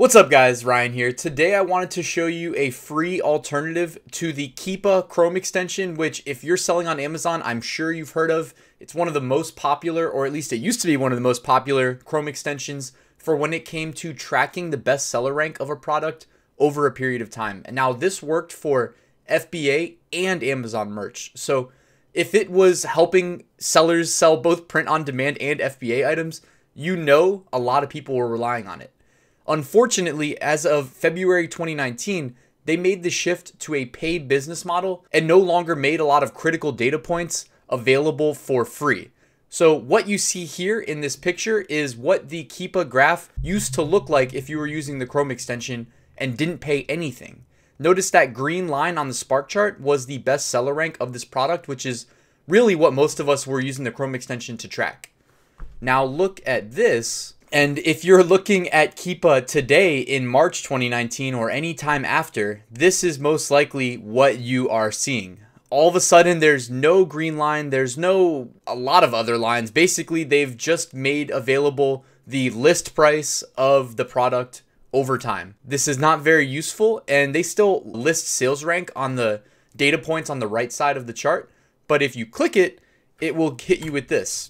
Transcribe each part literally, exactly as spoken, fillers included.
What's up guys, Ryan here. Today I wanted to show you a free alternative to the Keepa Chrome extension, which if you're selling on Amazon, I'm sure you've heard of. It's one of the most popular, or at least it used to be one of the most popular Chrome extensions for when it came to tracking the bestseller rank of a product over a period of time. And now this worked for F B A and Amazon merch. So if it was helping sellers sell both print on demand and F B A items, you know a lot of people were relying on it. Unfortunately, as of February twenty nineteen, they made the shift to a paid business model and no longer made a lot of critical data points available for free. So what you see here in this picture is what the Keepa graph used to look like if you were using the Chrome extension and didn't pay anything. Notice that green line on the Spark chart was the bestseller rank of this product, which is really what most of us were using the Chrome extension to track. Now look at this. And if you're looking at Keepa today in March twenty nineteen or any time after, this is most likely what you are seeing. All of a sudden, there's no green line. There's no a lot of other lines. Basically, they've just made available the list price of the product over time. This is not very useful, and they still list sales rank on the data points on the right side of the chart. But if you click it, it will hit you with this.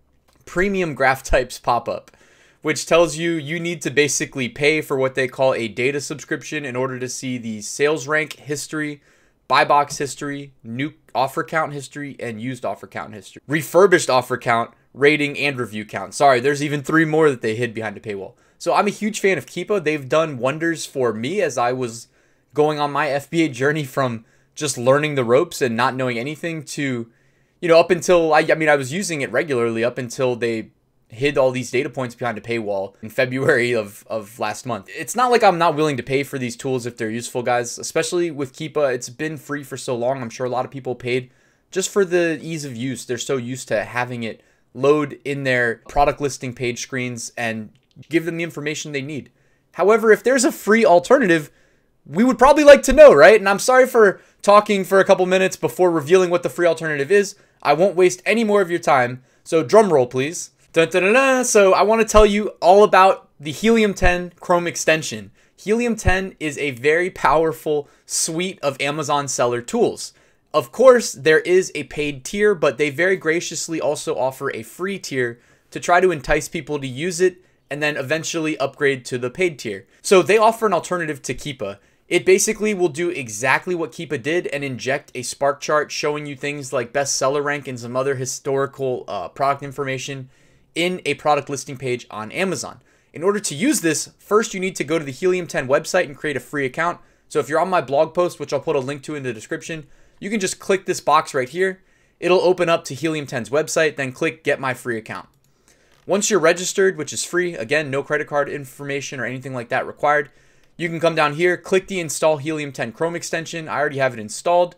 Premium graph types pop up, which tells you you need to basically pay for what they call a data subscription in order to see the sales rank history, buy box history, new offer count history, and used offer count history. Refurbished offer count, rating, and review count. Sorry, there's even three more that they hid behind a paywall. So I'm a huge fan of Keepa. They've done wonders for me as I was going on my F B A journey from just learning the ropes and not knowing anything to, you know, up until, I, I mean, I was using it regularly up until they hid all these data points behind a paywall in February of, of last month. It's not like I'm not willing to pay for these tools if they're useful, guys, especially with Keepa. It's been free for so long. I'm sure a lot of people paid just for the ease of use. They're so used to having it load in their product listing page screens and give them the information they need. However, if there's a free alternative, we would probably like to know, right? And I'm sorry for talking for a couple minutes before revealing what the free alternative is. I won't waste any more of your time. So drum roll, please. Dun, dun, dun, dun. So I want to tell you all about the Helium ten Chrome extension. Helium ten is a very powerful suite of Amazon seller tools. Of course, there is a paid tier, but they very graciously also offer a free tier to try to entice people to use it and then eventually upgrade to the paid tier. So they offer an alternative to Keepa. It basically will do exactly what Keepa did and inject a Spark chart showing you things like bestseller rank and some other historical uh, product information in a product listing page on Amazon. In order to use this, first you need to go to the Helium ten website and create a free account. So if you're on my blog post, which I'll put a link to in the description, you can just click this box right here. It'll open up to Helium ten's website, then click Get My Free Account. Once you're registered, which is free, again, no credit card information or anything like that required, you can come down here, click the Install Helium ten Chrome extension. I already have it installed.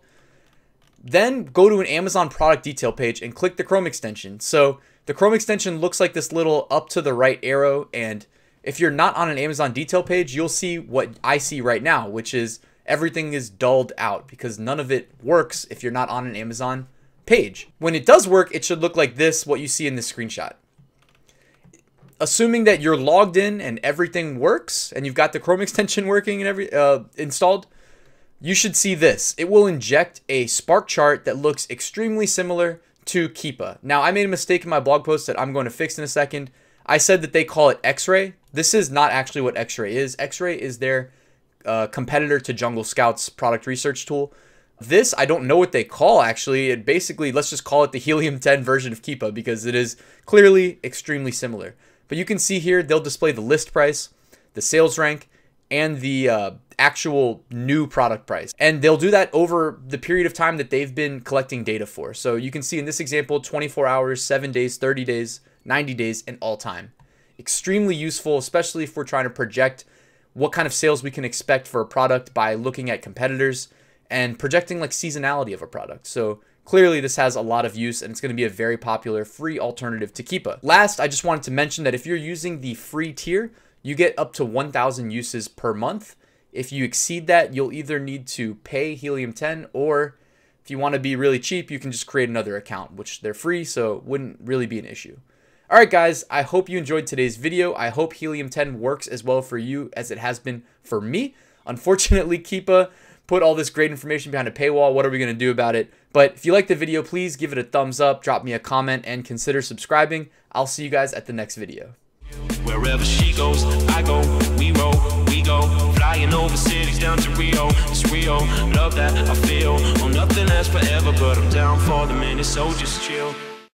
Then go to an Amazon product detail page and click the Chrome extension. So the Chrome extension looks like this little up to the right arrow, and if you're not on an Amazon detail page, you'll see what I see right now, which is everything is dulled out because none of it works if you're not on an Amazon page. When it does work, it should look like this, what you see in this screenshot. Assuming that you're logged in and everything works, and you've got the Chrome extension working and every uh, installed, you should see this. It will inject a Spark chart that looks extremely similar to Keepa. Now, I made a mistake in my blog post that I'm going to fix in a second. I said that they call it X-Ray. This is not actually what X-Ray is. X-Ray is their uh, competitor to Jungle Scout's product research tool. This, I don't know what they call, actually. It basically, let's just call it the Helium ten version of Keepa because it is clearly extremely similar. But you can see here, they'll display the list price, the sales rank, and the uh, actual new product price. And they'll do that over the period of time that they've been collecting data for. So you can see in this example, twenty-four hours, seven days, thirty days, ninety days, and all time. Extremely useful, especially if we're trying to project what kind of sales we can expect for a product by looking at competitors and projecting like seasonality of a product. So clearly this has a lot of use and it's going to be a very popular free alternative to Keepa. Last, I just wanted to mention that if you're using the free tier, you get up to one thousand uses per month. If you exceed that, you'll either need to pay Helium ten, or if you want to be really cheap, you can just create another account, which they're free, so it wouldn't really be an issue. All right, guys, I hope you enjoyed today's video. I hope Helium ten works as well for you as it has been for me. Unfortunately, Keepa put all this great information behind a paywall. What are we going to do about it? But if you like the video, please give it a thumbs up, drop me a comment, and consider subscribing. I'll see you guys at the next video. Wherever she goes, I go, we roll, we go, flying over cities down to Rio, it's Rio, love that I feel, oh nothing lasts forever, but I'm down for the minute, so just chill.